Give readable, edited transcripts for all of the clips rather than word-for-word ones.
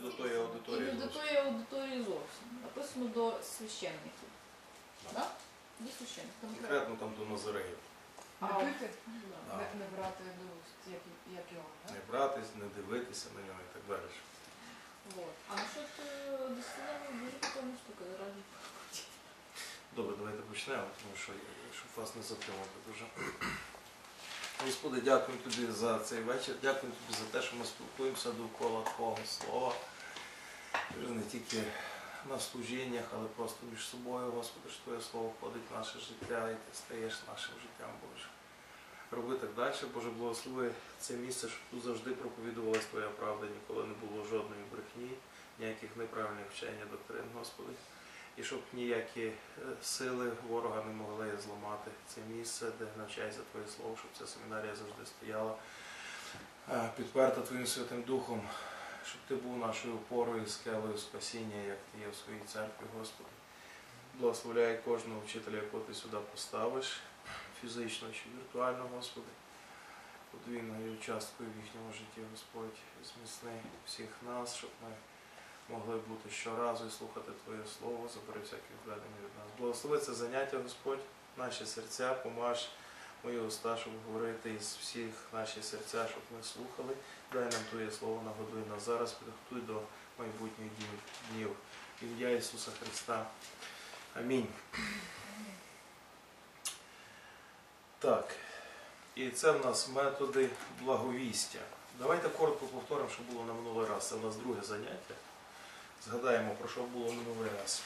до тої І аудиторії. не до тої аудиторії зовсім. Написано до священників. Так? До священників. Конкретно там до Назареїв. Не пити, Да. не брати до уст, як його. Не братись, не дивитися на нього і так далі. Вот. А насчет дисципліни дуже прикольна штука, раді. Добре, давайте почнемо, тому що щоб вас не затримати дуже. Господи, дякую тобі за цей вечір, дякую тобі за те, що ми спілкуємося довкола Твого Слова. Не тільки на служіннях, але просто між собою, Господи, що Твоє Слово входить в наше життя і Ти стаєш нашим життям, Боже. Роби так далі, Боже, благослови це місце, щоб тут завжди проповідувалась Твоя правда, ніколи не було жодної брехні, ніяких неправильних вчень, доктрин, Господи. І щоб ніякі сили ворога не могли зламати це місце, де навчається Твоє Слово, щоб ця семінарія завжди стояла підперта Твоїм Святим Духом, щоб Ти був нашою опорою, скелею спасіння, як Ти є в своїй церкві, Господи. Благословляй кожного вчителя, якого Ти сюди поставиш, фізично чи віртуально, Господи, подвійною часткою в їхньому житті, Господь, зміцни всіх нас, щоб ми могли бути щоразу і слухати Твоє Слово, забери всякі відведення від нас. Благослови це заняття, Господь, наші серця, помаж мої уста, щоб говорити із всіх наші серця, щоб ми слухали. Дай нам Твоє Слово, нагодуй нас зараз, підготуй до майбутніх днів. В ім'я Ісуса Христа. Амінь. Так, і це в нас методи благовістя. Давайте коротко повторимо, що було на минулий раз. Це в нас друге заняття. Згадаємо, про що було минулий раз.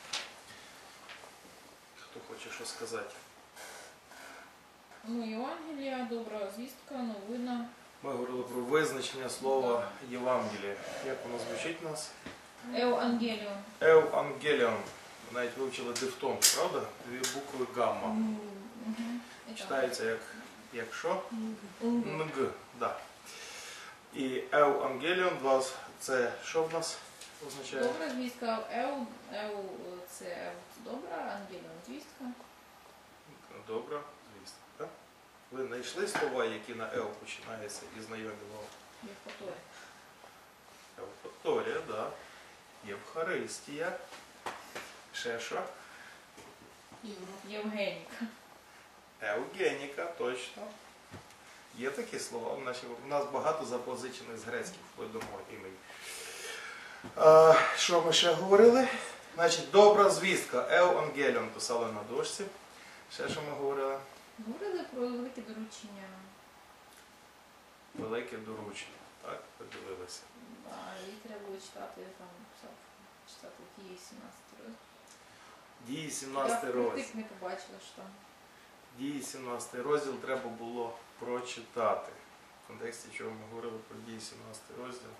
Хто хоче що сказати? Ну, Євангелія, добра звістка, новина. Ми говорили про визначення слова Євангелія. Як воно звучить у нас? Евангеліон. Евангеліон. Ми навіть вивчили дифтонг, правда? Дві букви гамма. Читається як що? Нг. Да. І Евангеліон, це що в нас означає? Добра звістка. Це добра, ангеліон звістка. Добра звістка. Так? Ви знайшли слова, які на Ев починаються і знайомі вам? Євпаторія. Євпаторія, да. Євхаристія. Ще що? Євгеніка. Евгеніка, точно. Є такі слова. У нас багато запозичених з грецьких вплоть до мого імені. Що ми ще говорили? Значить, добра звістка. Евангеліон писали на дошці. Ще що ми говорили? Говорили про велике доручення. Велике доручення. Так, подивилися. І треба було читати, там писав, читати Дії 17 розділ. Дії 17 Я розділ. впритик не побачила, що там. Дії 17 розділ треба було прочитати. В контексті чого ми говорили про Дії 17 розділ.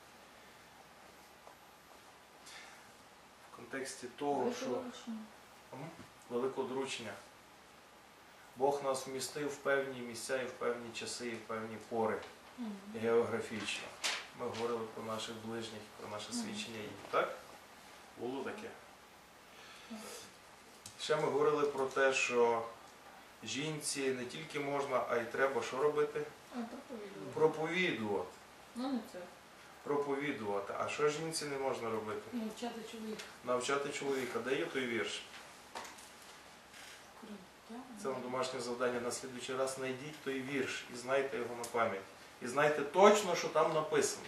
В контексті того, що великого доручення. Бог нас вмістив в певні місця і в певні часи, і в певні пори географічно. Ми говорили про наших ближніх, про наше свідчення їм. Так? Було таке? Ще ми говорили про те, що жінці не тільки можна, а й треба що робити? Проповідувати. Проповідувати. Ну, не це. Проповідувати. А що жінці не можна робити? Навчати чоловіка. Навчати чоловіка. Де є той вірш? Це вам домашнє завдання. На слідуючий раз знайдіть той вірш і знайте його на пам'ять. І знайте точно, що там написано.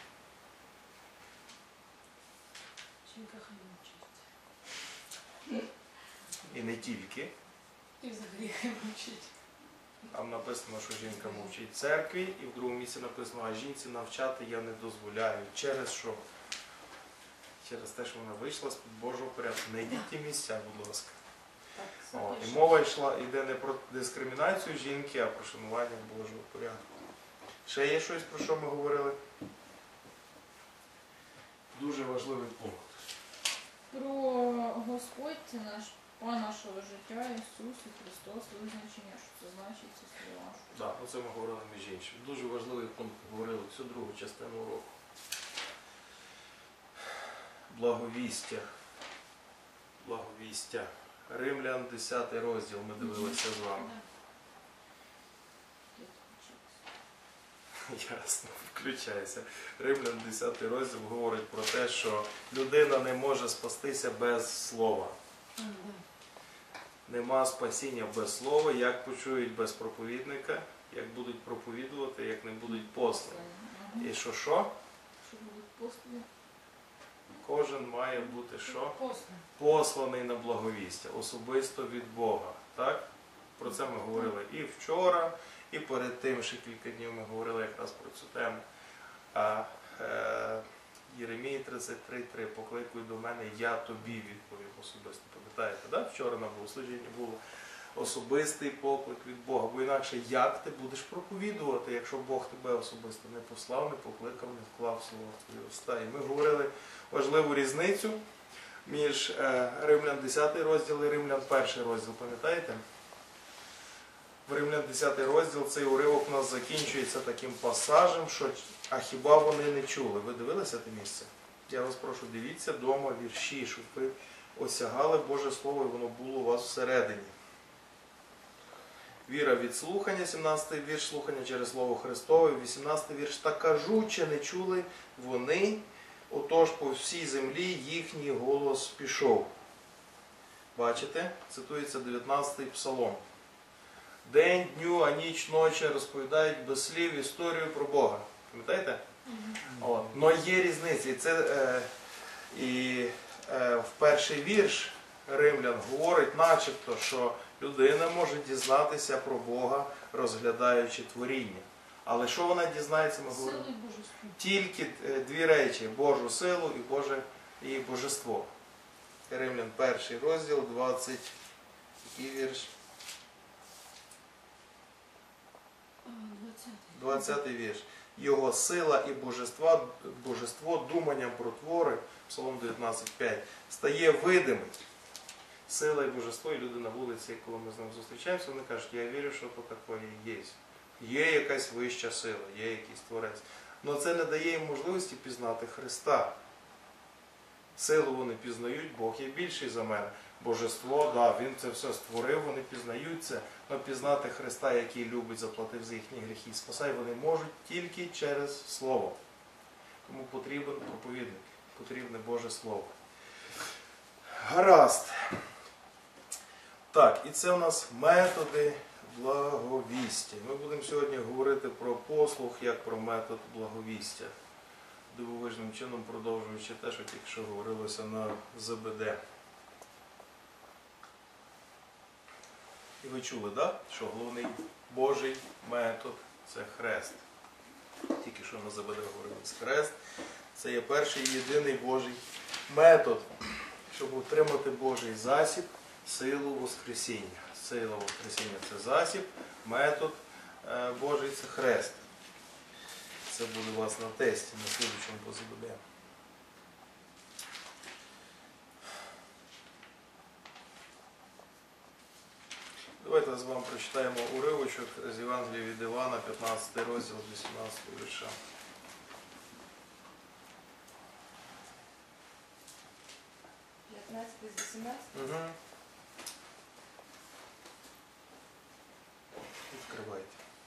Жінка хай мовчить. І не тільки. І взагалі хай мовчить. Там написано, що жінка мовчить в церкві, і в другому місці написано, а жінці навчати я не дозволяю. Через що? Через те, що вона вийшла з-під Божого порядку. Не йдіть ті місця, будь ласка. І мова йде не про дискримінацію жінки, а про шанування Божого порядку. Ще є щось, про що ми говорили? Дуже важливий пункт. Про Господь, це наш Пан нашого життя, Ісус і Христос, визначення, що це значить, ці слова. Так, про це ми говорили між іншим. Дуже важливий пункт, говорили всю другу частину уроку. Благовістя. Благовістя. Римлян 10 розділ ми дивилися з вами. Ясно, включайся. Римлян 10 розділ говорить про те, що людина не може спастися без слова. Нема спасіння без слова, як почують без проповідника, як будуть проповідувати, як не будуть послані. І що? Що будуть послані? Кожен має бути що? Постно. Посланий на благовістя, особисто від Бога. Так? Про це ми говорили і вчора, і перед тим ще кілька днів ми говорили якраз про цю тему. Єремії 33:3 покликуй до мене, я тобі відповім особисто. Пам'ятаєте, да? Вчора на богослужінні було особистий поклик від Бога. Бо інакше як ти будеш проповідувати, якщо Бог тебе особисто не послав, не покликав, не вклав слово в твої уста. І ми говорили важливу різницю між Римлян 10 розділ і Римлян 1 розділ. Пам'ятаєте? В Римлян 10 розділ цей уривок у нас закінчується таким пасажем, що а хіба вони не чули? Ви дивилися те місце? Я вас прошу, дивіться вдома вірші, щоб ви осягали Боже Слово і воно було у вас всередині. Віра від слухання, 17-й вірш, слухання через Слово Христове, 18-й вірш. Та кажу, чи не чули вони, отож по всій землі їхній голос пішов. Бачите? Цитується 19-й псалом. День, дню, а ніч, ночі розповідають без слів історію про Бога. Пам'ятаєте? Но є різниця. І в перший вірш Римлян говорить начебто, що людина може дізнатися про Бога, розглядаючи творіння. Але що вона дізнається, ми говоримо? Силу і божество. Тільки дві речі – Божу силу і божество. Римлян 1 розділ, 20 вірш. 20 вірш. Його сила і божество думанням про твори, Псалом 19.5, стає видимим. Сила і божество, і люди на вулиці, коли ми з ними зустрічаємося, вони кажуть, я вірю, що то таке є. Є якась вища сила, є якийсь творець. Але це не дає їм можливості пізнати Христа. Силу вони пізнають, Бог є більший за мене. Божество, да, Він це все створив, вони пізнають це, але пізнати Христа, який любить, заплатив за їхні гріхи і спасає, вони можуть тільки через Слово. Тому потрібен проповідник, потрібне Боже Слово. Гаразд. Так, і це у нас методи благовістя. Ми будемо сьогодні говорити про послух як про метод благовістя. Дивовижним чином продовжуючи те, що тільки що говорилося на ЗБД. І ви чули, да? Що головний Божий метод – це хрест. Тільки що на ЗБД говорилось. Хрест – це є перший і єдиний Божий метод, щоб отримати Божий засіб, силу Воскресіння. Сила Воскресіння – це засіб, метод Божий – це хрест. Це буде у вас на тесті, на слідчому по ЗБД. Давайте з вами прочитаємо уривочок з Євангелія від Івана, 15 розділ, 18 вірша. З 18? Угу. Відкривайте.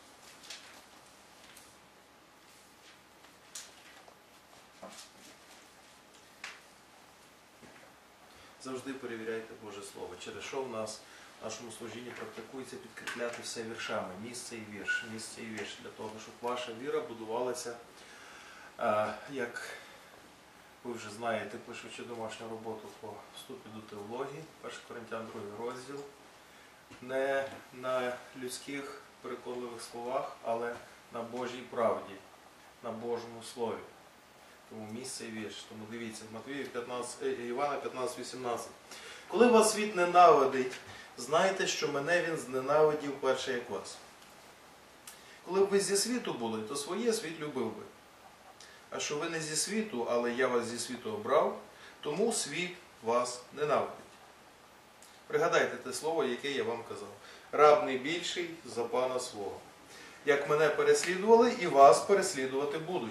Завжди перевіряйте Боже Слово. Через що в нас в нашому служінні практикується підкріпляти все віршами. Місце і вірш, місце і вірш. Для того, щоб ваша віра будувалася, як ви вже знаєте, пишучи домашню роботу по вступі до теології, 1 Коринтян 2 розділ, не на людських переконливих словах, але на Божій правді, на Божому Слові. Тому місце і вірш. Тому дивіться, Івана 15:18. Коли вас світ ненавидить, знайте, що мене він зненавидів перше, як вас. Коли б ви зі світу були, то своє світ любив би. А що ви не зі світу, але я вас зі світу обрав, тому світ вас ненавидить. Пригадайте те слово, яке я вам казав. Раб не більший за пана свого. Як мене переслідували, і вас переслідувати будуть.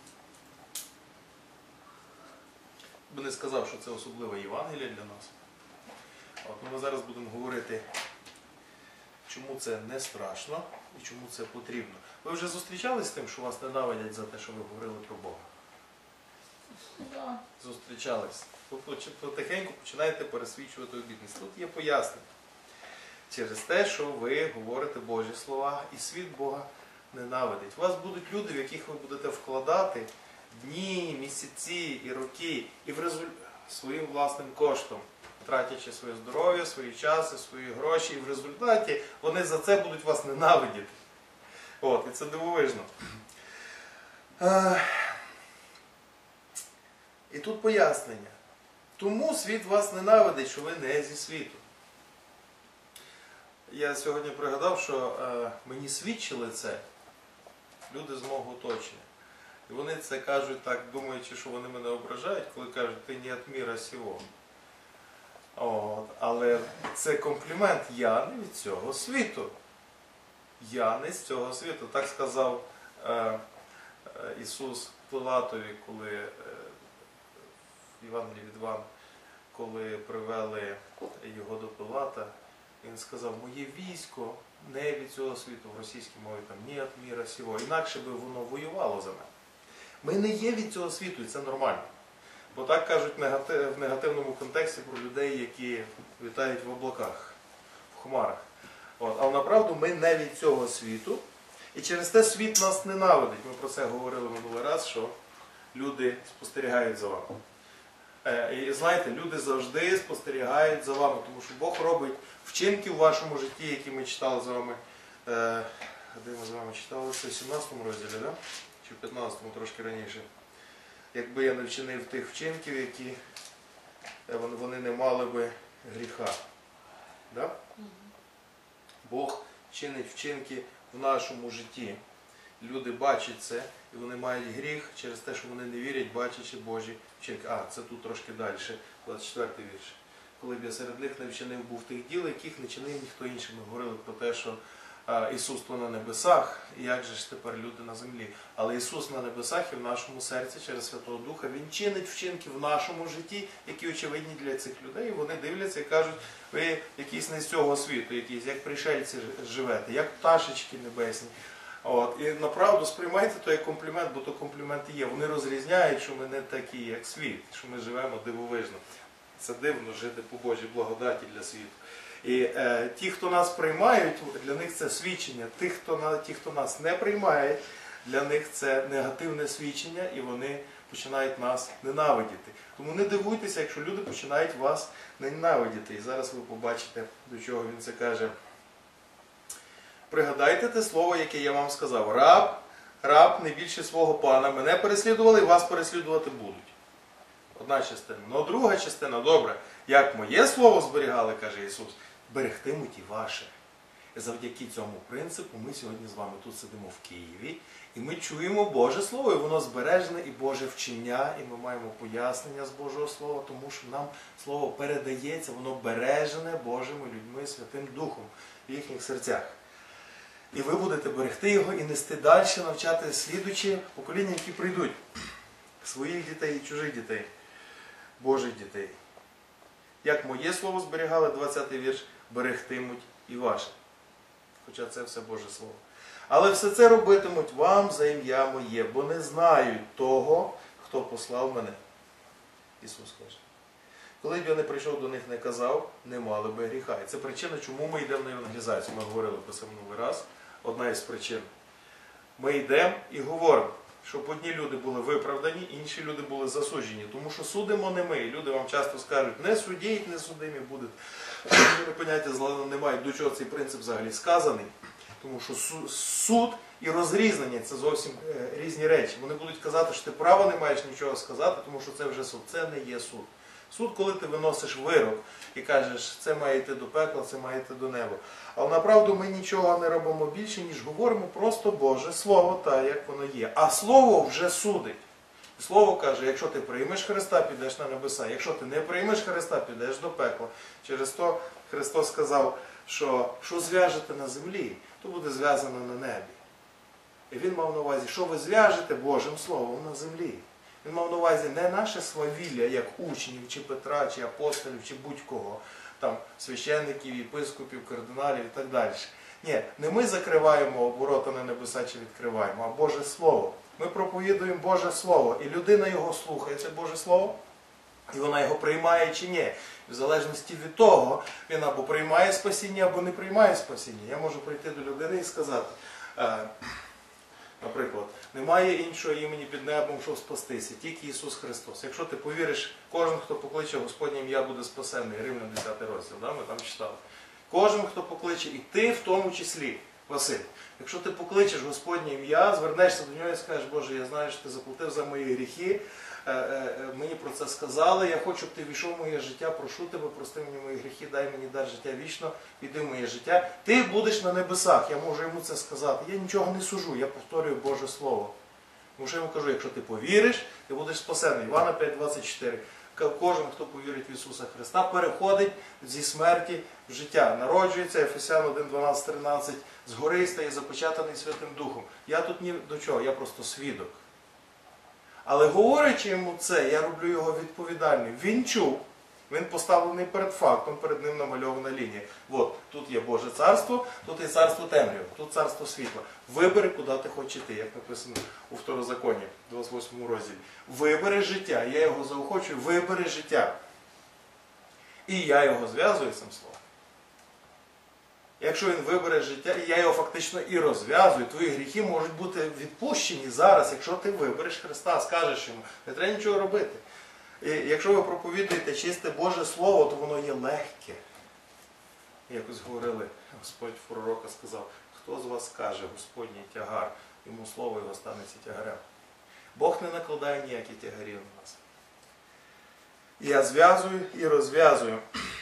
Би не сказав, що це особливе Євангеліє для нас. Ми зараз будемо говорити, чому це не страшно і чому це потрібно. Ви вже зустрічались з тим, що вас ненавидять за те, що ви говорили про Бога? Да. Зустрічались. Ви потихеньку починаєте пересвідчувати обітниць. Тут є пояснення. Через те, що ви говорите Божі слова, і світ Бога ненавидить. У вас будуть люди, в яких ви будете вкладати дні, місяці і роки, і своїм власним коштом, тратячи своє здоров'я, свої часи, свої гроші, і в результаті вони за це будуть вас ненавидіти. От, і це дивовижно. І тут пояснення. Тому світ вас ненавидить, що ви не зі світу. Я сьогодні пригадав, що мені свідчили це люди з мого оточення. І вони це кажуть так, думаючи, що вони мене ображають, коли кажуть, ти не від міра сього. От. Але це комплімент, я не від цього світу. Я не з цього світу. Так сказав Ісус Пилатові, коли в Євангелії від Івана, коли привели його до Пилата, він сказав, моє військо не від цього світу, в російській мові там, ні від міра сього, інакше би воно воювало за мене. Ми не є від цього світу, і це нормально. Бо так кажуть в негативному контексті про людей, які вітають в облаках, в хмарах. От. А направду ми не від цього світу, і через те світ нас ненавидить. Ми про це говорили минулий раз, що люди спостерігають за вами. І знаєте, люди завжди спостерігають за вами, тому що Бог робить вчинки в вашому житті, які ми читали з вами, де ми з вами читали, це в 17 розділі, да? Чи в 15-му, трошки раніше. Якби я не вчинив тих вчинків, які вони не мали би гріха. Да? Бог чинить вчинки в нашому житті. Люди бачать це, і вони мають гріх через те, що вони не вірять, бачачи Божі вчинки. Це тут трошки далі, 24-й вірш. Коли б я серед них не вчинив був тих діл, яких не чинив ніхто інший. Ми говорили про те, що Ісус то на небесах, і як же ж тепер люди на землі. Але Ісус на небесах і в нашому серці через Святого Духа, Він чинить вчинки в нашому житті, які очевидні для цих людей. І вони дивляться і кажуть, ви якісь не з цього світу, якісь, як пришельці живете, як пташечки небесні. От. І направду сприймайте то як комплімент, бо то комплімент і є. Вони розрізняють, що ми не такі, як світ, що ми живемо дивовижно. Це дивно жити по Божій благодаті для світу. І ті, хто нас приймають, для них це свідчення. Ті, хто нас не приймає, для них це негативне свідчення, і вони починають нас ненавидіти. Тому не дивуйтеся, якщо люди починають вас ненавидіти. І зараз ви побачите, до чого він це каже. Пригадайте те слово, яке я вам сказав. Раб не більше свого пана. Мене переслідували, і вас переслідувати будуть. Одна частина. Ну, друга частина, добре. Як моє слово зберігали, каже Ісус, берегтимуть і ваше. І завдяки цьому принципу ми сьогодні з вами тут сидимо в Києві, і ми чуємо Боже Слово, і воно збережене, і Боже вчення, і ми маємо пояснення з Божого Слова, тому що нам Слово передається, воно бережене Божими людьми, Святим Духом в їхніх серцях. І ви будете берегти його і нести далі, навчати слідуючі покоління, які прийдуть. Своїх дітей і чужих дітей, Божих дітей. Як моє слово зберігали, 20-й вірш, берегтимуть і ваше. Хоча це все Боже Слово. Але все це робитимуть вам за ім'я моє, бо не знають того, хто послав мене. Ісус каже. Коли б я не прийшов до них, не казав, не мали би гріха. І це причина, чому ми йдемо на евангелізацію. Ми говорили про це минулий раз. Одна із причин. Ми йдемо і говоримо, щоб одні люди були виправдані, інші люди були засуджені. Тому що судимо не ми. Люди вам часто скажуть, не судіть, не судимі будуть. Вони поняття зла не мають, до чого цей принцип взагалі сказаний. Тому що суд і розрізнення – це зовсім різні речі. Вони будуть казати, що ти права не маєш нічого сказати, тому що це вже суд. Це не є суд. Суд, коли ти виносиш вирок і кажеш, це має йти до пекла, це має йти до неба. Але направду ми нічого не робимо більше, ніж говоримо просто Боже Слово, так як воно є. А Слово вже судить. Слово каже, якщо ти приймеш Христа, підеш на небеса. Якщо ти не приймеш Христа, підеш до пекла. Через то Христос сказав, що зв'яжете на землі, то буде зв'язано на небі. І Він мав на увазі, що ви зв'яжете Божим Словом на землі. Він мав на увазі не наше свавілля, як учнів, чи Петра, чи апостолів, чи будь-кого, там священників, єпископів, кардиналів і так далі. Ні, не ми закриваємо ворота на небеса чи відкриваємо, а Боже Слово. Ми проповідуємо Боже Слово, і людина його слухає, це Боже Слово, і вона його приймає чи ні. В залежності від того, він або приймає спасіння, або не приймає спасіння. Я можу прийти до людини і сказати, наприклад, немає іншого імені під небом, щоб спастися, тільки Ісус Христос. Якщо ти повіриш, кожен, хто покличе Господнє ім'я, буде спасенний. Римлян 10 розділ, да? Ми там читали. Кожен, хто покличе, і ти в тому числі, Василь. Якщо ти покличеш Господнє ім'я, звернешся до нього і скажеш, Боже, я знаю, що ти заплатив за мої гріхи, мені про це сказали, я хочу, щоб ти війшов в моє життя, прошу тебе, прости мені мої гріхи, дай мені дар життя вічно, піди в моє життя. Ти будеш на небесах, я можу йому це сказати. Я нічого не сужу, я повторюю Боже Слово. Тому що я йому кажу, якщо ти повіриш, ти будеш спасений. Івана 5:24. Кожен, хто повірить в Ісуса Христа, переходить зі смерті в життя. Народжується, Ефесян 1:12-13, згори стає запечатаний Святим Духом. Я тут ні до чого, я просто свідок. Але говорячи йому це, я роблю його відповідальним. Він чув, він поставлений перед фактом, перед ним намальована лінія. От, тут є Боже царство, тут є царство темряви, тут царство світла. Вибери, куди ти хочеш йти, як написано у Второзаконні, 28 розділі. Вибери життя, я його заохочую, вибери життя. І я його зв'язую цим словом. Якщо він вибере життя, і я його фактично і розв'язую, твої гріхи можуть бути відпущені зараз, якщо ти вибереш Христа, скажеш йому, не треба нічого робити. І якщо ви проповідуєте чисте Боже Слово, то воно є легке. Якось говорили, Господь в пророка сказав, хто з вас скаже Господній тягар, йому слово його станеться тягарем. Бог не накладає ніякі тягарі на нас. І я зв'язую і розв'язую.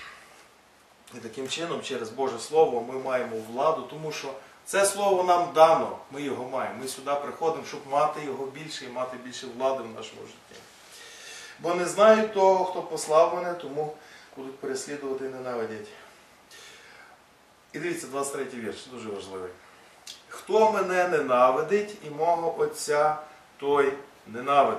І таким чином, через Боже Слово ми маємо владу, тому що це Слово нам дано, ми його маємо. Ми сюди приходимо, щоб мати його більше і мати більше влади в нашому житті. Бо не знають того, хто послав мене, тому будуть переслідувати і ненавидять. І дивіться, 23-й вірш, дуже важливий. Хто мене ненавидить і мого Отця, той ненавидить.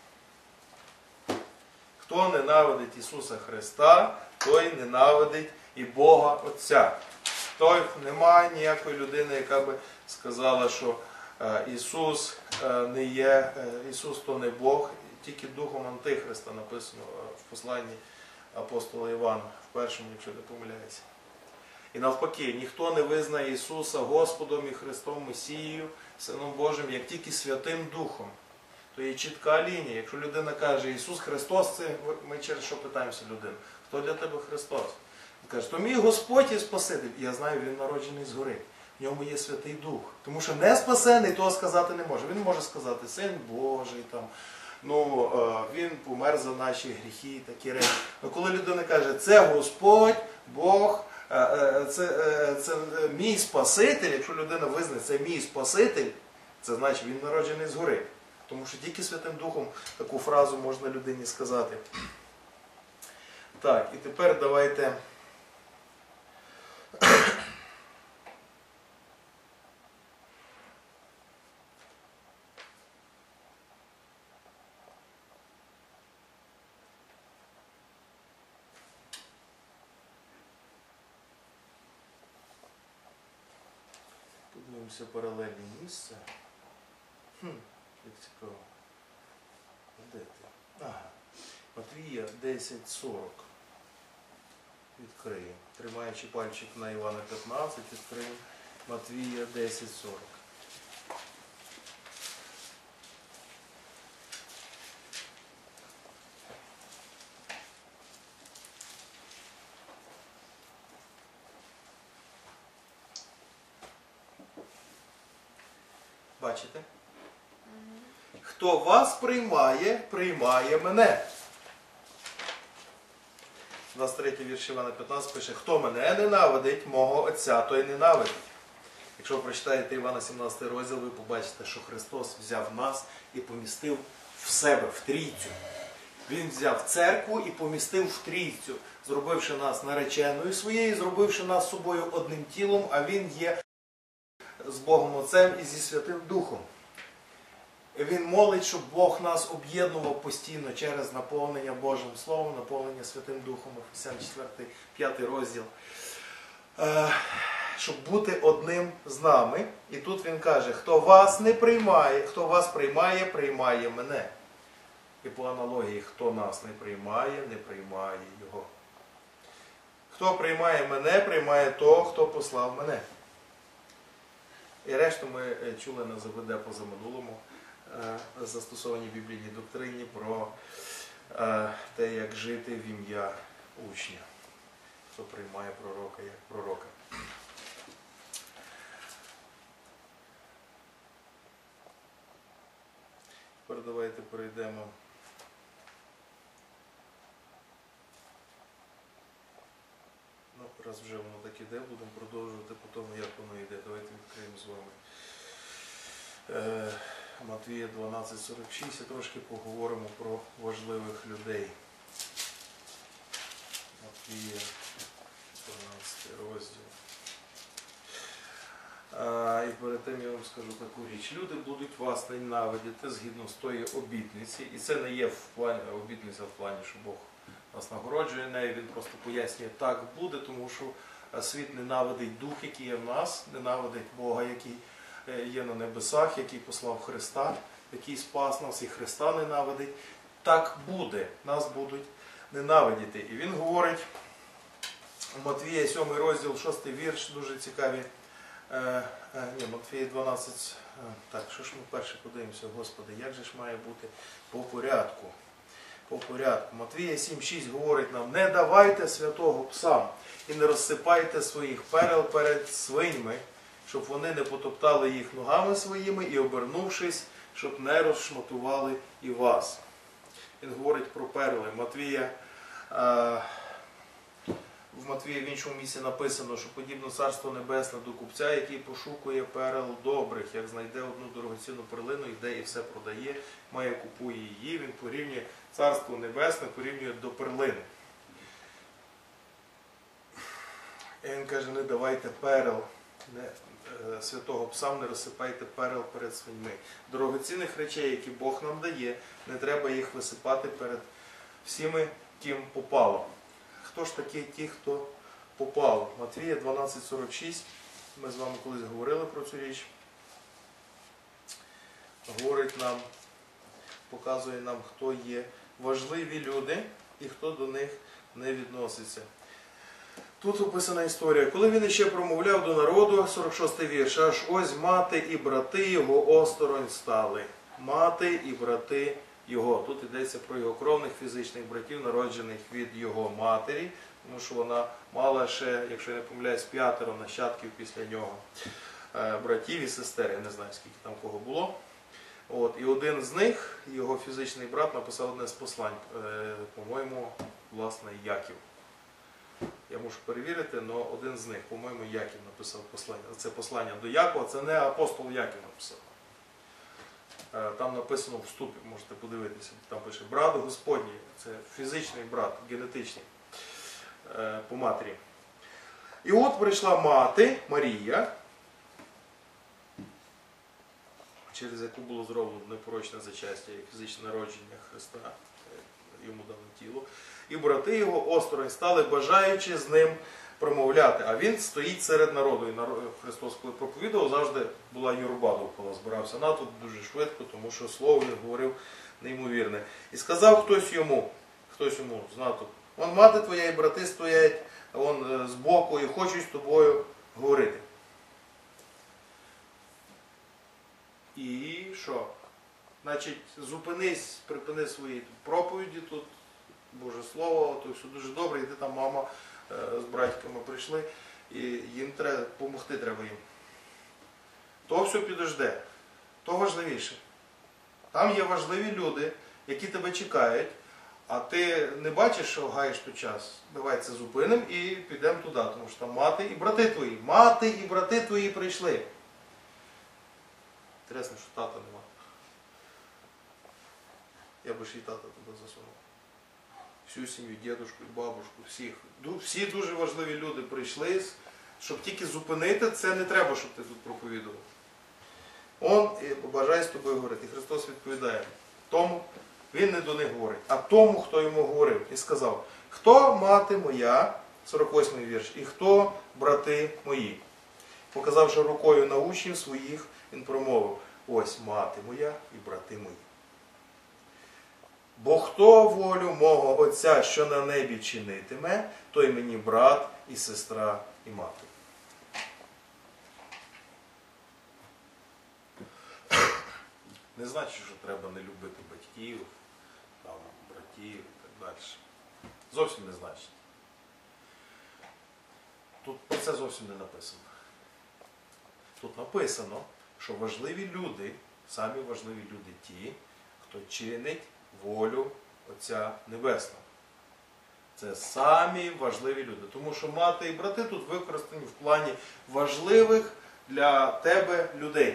Хто ненавидить Ісуса Христа, той ненавидить і Бога Отця. Той немає ніякої людини, яка би сказала, що Ісус не є, Ісус то не Бог, тільки Духом Антихриста написано в посланні апостола Івана, в першому, якщо не помиляюся. І навпаки, ніхто не визнає Ісуса Господом і Христом Месією, Сином Божим, як тільки Святим Духом. То є чітка лінія. Якщо людина каже, Ісус Христос, це ми через що питаємося людину? Хто для тебе Христос? Він каже, то мій Господь і Спаситель. І я знаю, Він народжений згори. В ньому є Святий Дух. Тому що не спасений, того сказати не може. Він може сказати, Син Божий, там, Він помер за наші гріхи, такі речі. Але коли людина каже, це Господь, Бог, це мій Спаситель, якщо людина визнає, це мій Спаситель, це значить, він народжений згори. Тому що тільки Святим Духом таку фразу можна людині сказати. Так, і тепер давайте подивимося паралельні місця. Як цікаво. Де ти? Ага. Матвія 10:40. Відкриємо. Тримаючи пальчик на Івана 15, відкриємо Матвія 10:40. Бачите? Хто вас приймає, приймає мене. 23-й вірш Івана 15 пише, хто мене ненавидить, мого Отця, той ненавидить. Якщо ви прочитаєте Івана 17 розділ, ви побачите, що Христос взяв нас і помістив в себе, в трійцю. Він взяв церкву і помістив в трійцю, зробивши нас нареченою своєю, зробивши нас собою одним тілом, а Він є з Богом Отцем і зі Святим Духом. Він молить, щоб Бог нас об'єднував постійно через наповнення Божим Словом, наповнення Святим Духом, Ефесян 4, 5 розділ. щоб бути одним з нами. І тут він каже, хто вас не приймає, хто вас приймає, приймає мене. І по аналогії, хто нас не приймає його. Хто приймає мене, приймає того, хто послав мене. І решту ми чули на ЗВД позаминулому застосованій біблійній доктрині про те, як жити в ім'я учня. Хто приймає пророка як пророка. Тепер давайте перейдемо. Ну, раз вже воно так іде, будемо продовжувати по тому, як воно йде. Давайте відкриємо з вами Матвія 12:46 і трошки поговоримо про важливих людей. Матвія 12 розділ. І перед тим я вам скажу таку річ. Люди будуть вас ненавидіти згідно з тої обітниці. І це не є в плані, обітниця в плані, що Бог нас нагороджує нею. Він просто пояснює, так буде, тому що світ ненавидить дух, який є в нас, ненавидить Бога, який є на небесах, який послав Христа, який спас нас, і Христа ненавидить. Так буде, нас будуть ненавидіти. І він говорить у Матвія 7 розділ, 6 вірш, дуже цікаві. Матвія 12, так, що ж ми перше подивимося, Господи, як же ж має бути по порядку? По порядку. Матвія 7:6 говорить нам, не давайте святого псам і не розсипайте своїх перел перед свиньми, щоб вони не потоптали їх ногами своїми і, обернувшись, щоб не розшматували і вас. Він говорить про перли. В Матвії в іншому місці написано, що подібно Царство Небесне до купця, який пошукує перел добрих, як знайде одну дорогоцінну перлину, йде і все продає, має купує її, він порівнює Царство Небесне, порівнює до перлини. І він каже, не давайте перел святого псам, не розсипайте перел перед свиньми. Дорогоцінних речей, які Бог нам дає, не треба їх висипати перед всіми, ким попало. Хто ж такі ті, хто попав? Матвія 12:46, ми з вами колись говорили про цю річ. Говорить нам, показує нам, хто є важливі люди і хто до них не відноситься. Тут описана історія. Коли він іще промовляв до народу, 46 вірш, аж ось мати і брати його осторонь стали. Мати і брати його. Тут йдеться про його кровних фізичних братів, народжених від його матері, тому що вона мала ще, якщо я не помиляюсь, 5 нащадків після нього. Братів і сестер, я не знаю, скільки там кого було. І один з них, його фізичний брат, написав одне з послань, по-моєму, власне, Яків. Я можу перевірити, але один з них, по-моєму, Яків написав послання. Це послання до Якова, це не апостол Яків написав. Там написано в вступі, можете подивитися, там пише брат Господній, це фізичний брат, генетичний, по матері. І от прийшла мати Марія, через яку було зроблено непорочне зачастя і фізичне народження Христа, йому дано тіло. І брати його осторонь стали, бажаючи з ним промовляти. А він стоїть серед народу. І Христос, коли проповідував, завжди була юрба довкола, збирався натовп дуже швидко, тому що слово він говорив неймовірне. І сказав хтось йому з натовпу, вон мати твоя і брати стоять вон збоку і хочуть з тобою говорити. І що? Значить, зупинись, припини свої проповіді тут, Боже Слово, то все дуже добре, йди там мама з братьками прийшли, і їм треба допомогти треба їм. То все підожде, то важливіше. Там є важливі люди, які тебе чекають, а ти не бачиш, що гаєш тут час. Давай це зупинимо і підемо туди, тому що там мати і брати твої прийшли. Інтересно, що тата нема. Я би ще й тата туди засунув. Всю сім'ю, дідушку і бабушку, всіх. Всі дуже важливі люди прийшли, щоб тільки зупинити, це не треба, щоб ти тут проповідував. Он бажає з тобою говорити. І Христос відповідає тому, він не до них говорить, а тому, хто йому говорив. І сказав, хто мати моя, 48-й вірш, і хто брати мої. Показавши рукою на учнів своїх, він промовив: ось мати моя і брати мої. Бо хто волю мого Отця, що на небі, чинитиме, той мені брат і сестра і мати. Не значить, що треба не любити батьків, там, братів і так далі. Зовсім не значить. Тут про це зовсім не написано. Тут написано, що важливі люди, самі важливі люди ті, хто чинить волю Отця Небесного. Це самі важливі люди. Тому що мати і брати тут використані в плані важливих для тебе людей.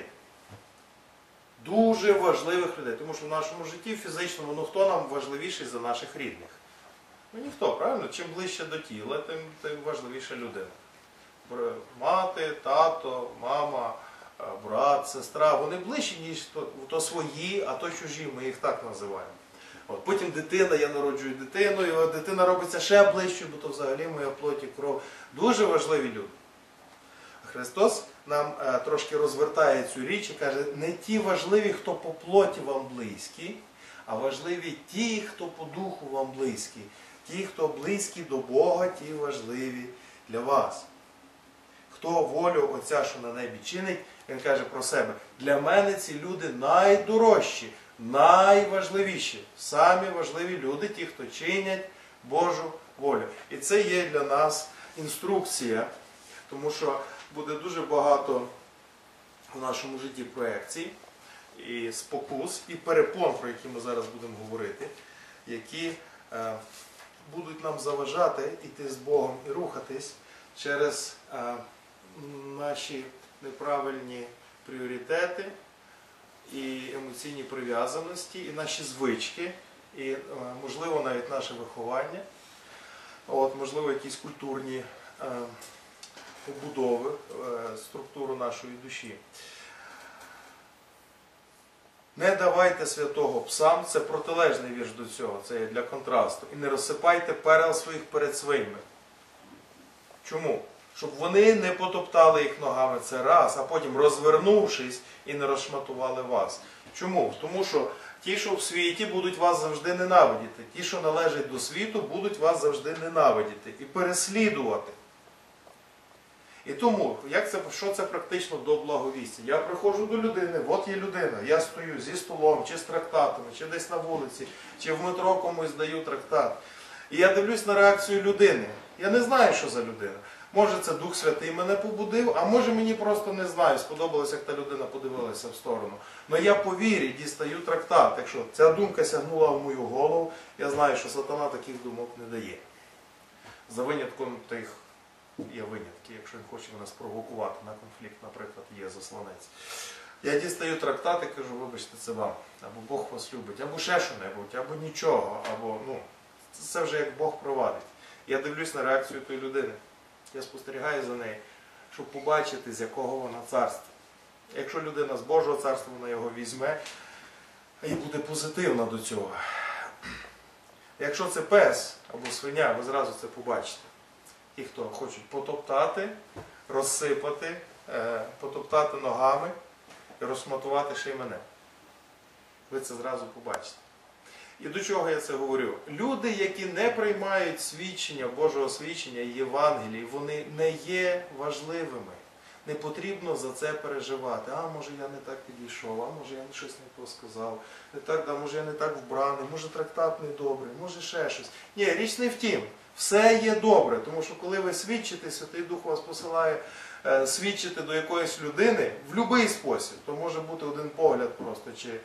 Дуже важливих людей. Тому що в нашому житті фізичному, ну хто нам важливіший за наших рідних? Ну ніхто, правильно? Чим ближче до тіла, тим важливіша людина. Мати, тато, мама, брат, сестра, вони ближчі, ніж то свої, а то чужі, ми їх так називаємо. От, потім дитина, я народжую дитину, і дитина робиться ще ближче, бо то взагалі моя плоть і кров. Дуже важливі люди. Христос нам трошки розвертає цю річ і каже, не ті важливі, хто по плоті вам близькі, а важливі ті, хто по духу вам близькі. Ті, хто близькі до Бога, ті важливі для вас. Хто волю Отця, що на небі чинить, він каже про себе, для мене ці люди найдорожчі, найважливіші, самі важливі люди, ті, хто чинять Божу волю. І це є для нас інструкція, тому що буде дуже багато в нашому житті проекцій, і спокус, і перепон, про які ми зараз будемо говорити, які будуть нам заважати йти з Богом і рухатись через наші неправильні пріоритети і емоційні прив'язаності, і наші звички, і, можливо, навіть наше виховання, можливо, якісь культурні побудови, структуру нашої душі. Не давайте святого псам, це протилежний вірш до цього, це є для контрасту. І не розсипайте перел своїх перед своїми. Чому? Щоб вони не потоптали їх ногами, це раз, а потім розвернувшись і не розшматували вас. Чому? Тому що ті, що в світі, будуть вас завжди ненавидіти. Ті, що належать до світу, будуть вас завжди ненавидіти і переслідувати. І тому, що це практично до благовістя? Я приходжу до людини, от є людина, я стою зі столом, чи з трактатами, чи десь на вулиці, чи в метро комусь даю трактат. І я дивлюсь на реакцію людини. Я не знаю, що за людина. Може це Дух Святий мене побудив, а може мені просто не знаю, сподобалося, як та людина подивилася в сторону. Но я по вірі дістаю трактат. Якщо ця думка сягнула в мою голову, я знаю, що сатана таких думок не дає. За винятком тих є винятки, якщо він хоче мене спровокувати на конфлікт, наприклад, є засланець. Я дістаю трактат і кажу, вибачте, це вам. Або Бог вас любить, або ще що-небудь, або нічого, або, це вже як Бог провадить. Я дивлюсь на реакцію тої людини. Я спостерігаю за нею, щоб побачити, з якого вона царства. Якщо людина з Божого царства, вона його візьме і буде позитивна до цього. Якщо це пес або свиня, ви зразу це побачите. Ті, хто хочуть потоптати, розсипати, потоптати ногами і розшматувати ще й мене. Ви це зразу побачите. І до чого я це говорю? Люди, які не приймають свідчення, Божого свідчення Євангелії, вони не є важливими. Не потрібно за це переживати. А може я не так підійшов, а може я щось не то сказав, може я не так вбраний, може трактат не добрий, може ще щось. Ні, річ не в тім. Все є добре, тому що коли ви свідчите, Святий Дух вас посилає свідчити до якоїсь людини в будь-який спосіб, то може бути один погляд просто, чи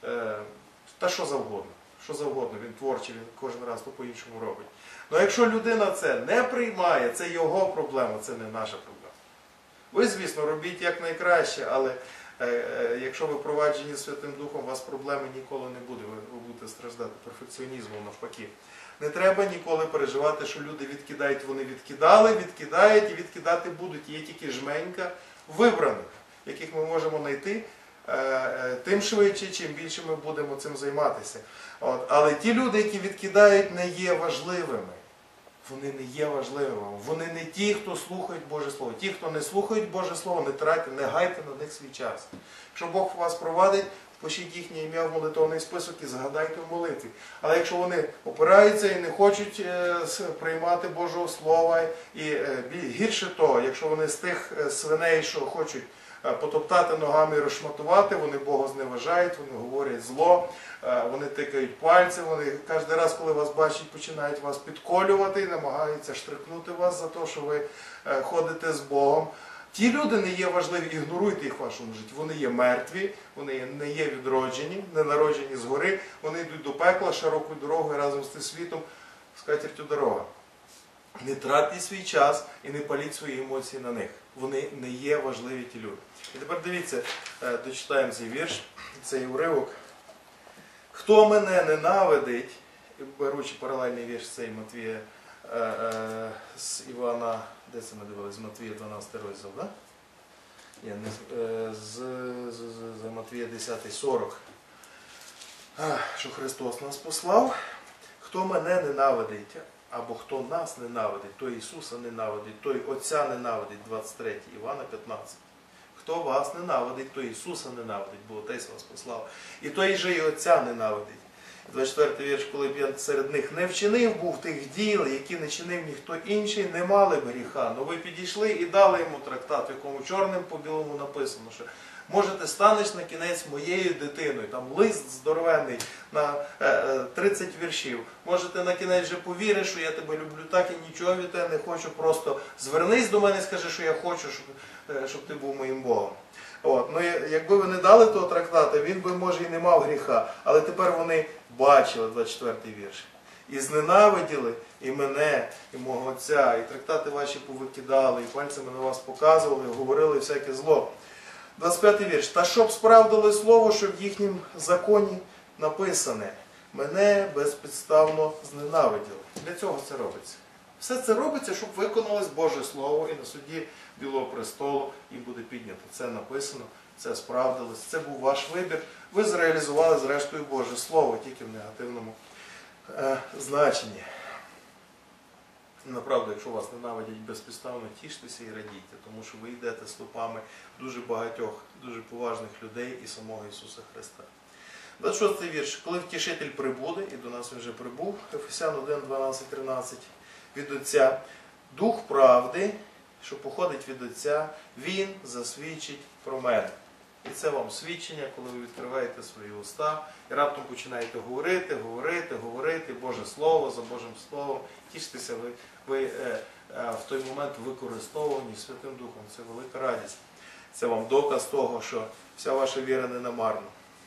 та що завгодно. Що завгодно, він творчий, він кожен раз то по-іншому робить. Але якщо людина це не приймає, це його проблема, це не наша проблема. Ви, звісно, робіть якнайкраще, але якщо ви проваджені Святим Духом, у вас проблеми ніколи не буде, ви будете страждати перфекціонізмом навпаки. Не треба ніколи переживати, що люди відкидають, вони відкидали, відкидають і відкидати будуть. Є тільки жменька вибраних, яких ми можемо знайти, тим швидше, чим більше ми будемо цим займатися. Але ті люди, які відкидають, не є важливими. вони не є важливими. Вони не ті, хто слухають Боже Слово. Ті, хто не слухають Боже Слово, не тратьте, не гайте на них свій час. Якщо Бог вас провадить, пишіть їхнє ім'я в молитовний список і згадайте в молитві. Але якщо вони опираються і не хочуть приймати Божого Слова, і гірше того, якщо вони з тих свиней, що хочуть потоптати ногами і розшматувати, вони Бога зневажають, вони говорять зло, вони тикають пальці, вони кожен раз, коли вас бачать, починають вас підколювати і намагаються штрикнути вас за те, що ви ходите з Богом. Ті люди не є важливі, ігноруйте їх в вашому житті. Вони є мертві, вони не є відроджені, не народжені згори, вони йдуть до пекла широкою дорогою разом з тим світом, з скатертю дорога. Не тратьте свій час і не паліть свої емоції на них. Вони не є важливі ті люди. І тепер дивіться, дочитаємо цей вірш, цей уривок. Хто мене ненавидить, беручи паралельний вірш цей Матвія, з Івана, де це ми дивилися, з Матвія 12 розділ, так? Ні, з Матвія 10, 40. Що Христос нас послав. Хто мене ненавидить, або хто нас ненавидить, той Ісуса ненавидить, той Отця ненавидить, 23 Івана 15. Хто вас ненавидить, той Ісуса ненавидить, бо Отець вас послав. І той же і Отця ненавидить. 24 вірш, коли б я серед них не вчинив був тих діл, які не чинив ніхто інший, не мали б гріха. Но ви підійшли і дали йому трактат, в якому чорним по білому написано, що можете станеш на кінець моєю дитиною. Там лист здоровенний на 30 віршів. Можете на кінець вже повіриш, що я тебе люблю так і нічого від тебе не хочу. Просто звернись до мене і скажи, що я хочу, щоб ти був моїм Богом. От. Ну, якби ви не дали того трактата, він би, може, і не мав гріха. Але тепер вони бачили, 24-й вірш. І зненавиділи і мене, і мого Отця, і трактати ваші повикидали, і пальцями на вас показували, і говорили всяке зло. 25-й вірш. Та щоб справдили слово, що в їхнім законі написане. Мене безпідставно зненавиділи. Для цього це робиться. Все це робиться, щоб виконалось Боже Слово, і на суді Білого престолу їм буде піднято. Це написано, це справдилось, це був ваш вибір. Ви зреалізували зрештою Боже Слово, тільки в негативному значенні. Направду, якщо вас ненавидять безпідставно, тіштеся і радійте, тому що ви йдете стопами дуже багатьох, дуже поважних людей і самого Ісуса Христа. 26-й вірш. Коли втішитель прибуде, і до нас він вже прибув, Ефесян 1, 12, 13, від Отця, Дух правди, що походить від Отця, Він засвідчить про мене. І це вам свідчення, коли ви відкриваєте свої уста і раптом починаєте говорити Боже Слово за Божим Словом. Тіштеся, ви в той момент використовувані Святим Духом. Це велика радість. Це вам доказ того, що вся ваша віра не намарна.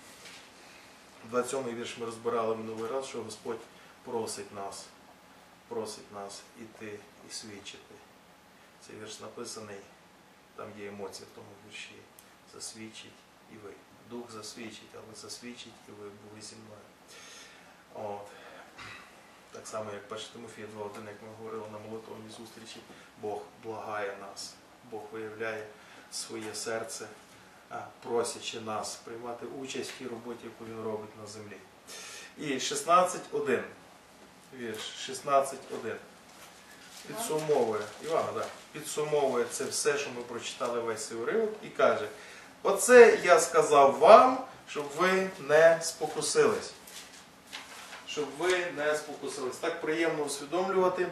27-й вірш ми розбирали минулий раз, що Господь просить нас іти і свідчити. Цей вірш написаний, там є емоція в тому вірші. Засвідчить і ви. Дух засвідчить, але засвідчить і ви були зі мною. От. Так само, як 1 Тимофія 2.1, як ми говорили на молитовній зустрічі, Бог благає нас. Бог виявляє своє серце, просячи нас приймати участь в тій роботі, яку Він робить на землі. І 16.1. Вірш 16.1. Підсумовує, Івана, да, підсумовує це все, що ми прочитали весь цей уривок, і каже: оце я сказав вам, щоб ви не спокусились. Щоб ви не спокусились. Так приємно усвідомлювати,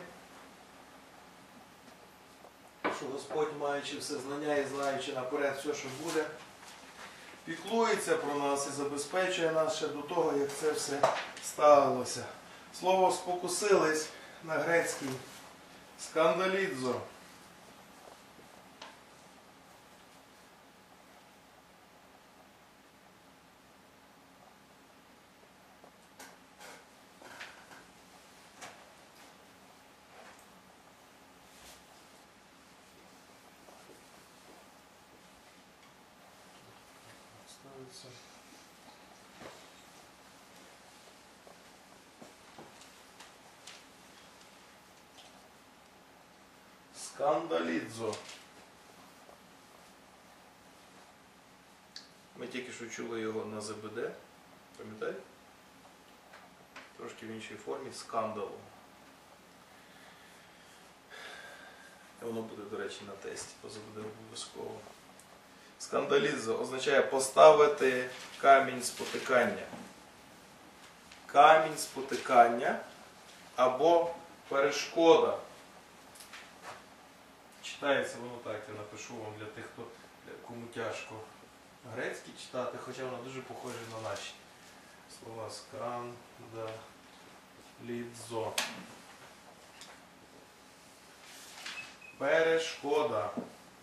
що Господь, маючи все знання і знаючи наперед все, що буде, піклується про нас і забезпечує нас ще до того, як це все сталося. Слово «спокусились» на грецькій скандалідзо. Скандалідзо. Ми тільки що чули його на ЗБД, пам'ятаєте? Трошки в іншій формі, скандалу. І воно буде, до речі, на тесті, то буде обов'язково. Скандалізо означає поставити камінь спотикання. Камінь спотикання або перешкода. Читається воно так, я напишу вам для тих, кому тяжко грецький читати, хоча воно дуже похоже на наші слова. Скандалізо. Перешкода.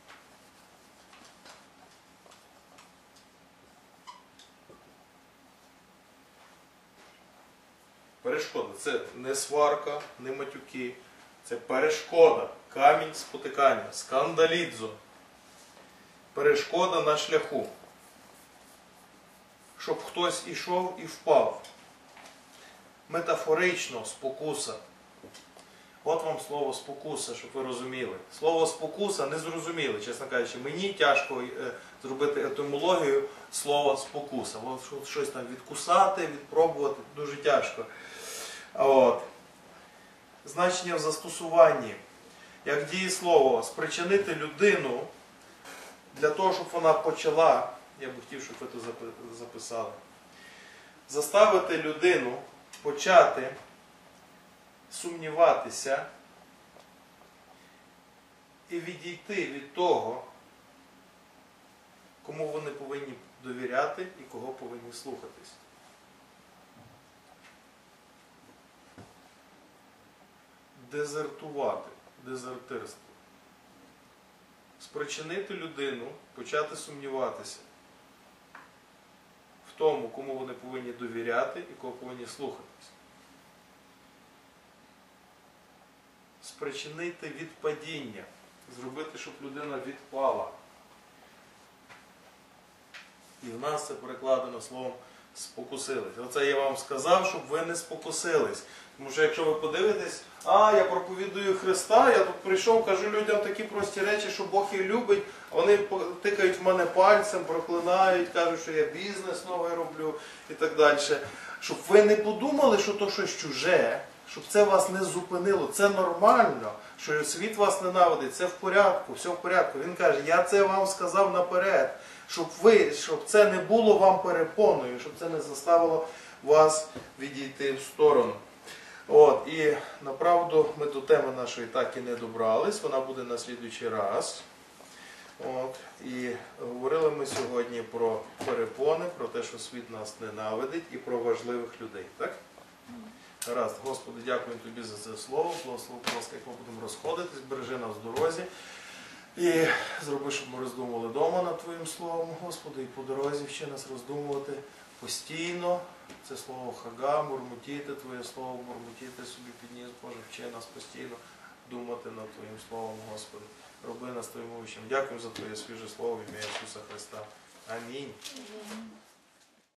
Перешкода. Це не сварка, не матюки. Це перешкода. Камінь спотикання. Скандалідзо. Перешкода на шляху. Щоб хтось ішов і впав. Метафорично спокуса. От вам слово спокуса, щоб ви розуміли. Слово спокуса не зрозуміли, чесно кажучи. Мені тяжко зробити етимологію слова спокуса. От щось там відкусати, відпробувати, дуже тяжко. От. Значення в застосуванні. Як дієслово спричинити людину для того, щоб вона почала, я би хотів, щоб ви це записали, заставити людину почати сумніватися і відійти від того, кому вони повинні довіряти і кого повинні слухатись. Дезертувати, дезертирство. Спричинити людину почати сумніватися в тому, кому вони повинні довіряти і кого повинні слухатись. Спричинити відпадіння. Зробити, щоб людина відпала. І в нас це перекладено словом спокусились. Оце я вам сказав, щоб ви не спокусились. Тому що якщо ви подивитесь, я проповідую Христа, я тут прийшов, кажу людям такі прості речі, що Бог їх любить, а вони тикають в мене пальцем, проклинають, кажуть, що я бізнес новий роблю і так далі. Щоб ви не подумали, що то щось чуже, щоб це вас не зупинило. Це нормально, що світ вас ненавидить, це в порядку, все в порядку. Він каже, я це вам сказав наперед, щоб це не було вам перепоною, щоб це не заставило вас відійти в сторону. От, і направду ми до теми нашої так і не добрались, вона буде на слідуючий раз. От, і говорили ми сьогодні про перепони, про те, що світ нас ненавидить, і про важливих людей. Так? Гаразд, Господи, дякую Тобі за це слово. Благослови, будь ласка, як ми будемо розходитись, бережи нас в дорозі. І зроби, щоб ми роздумували вдома над Твоїм словом, Господи, і по дорозі вчи нас роздумувати постійно. Це слово хага, мурмутіти Твоє слово, мурмутіти собі підніс, Боже, вчи нас постійно думати над Твоїм словом, Господи. Роби нас Твоїм учнем. Дякую за Твоє свіже слово в ім'я Ісуса Христа. Амінь.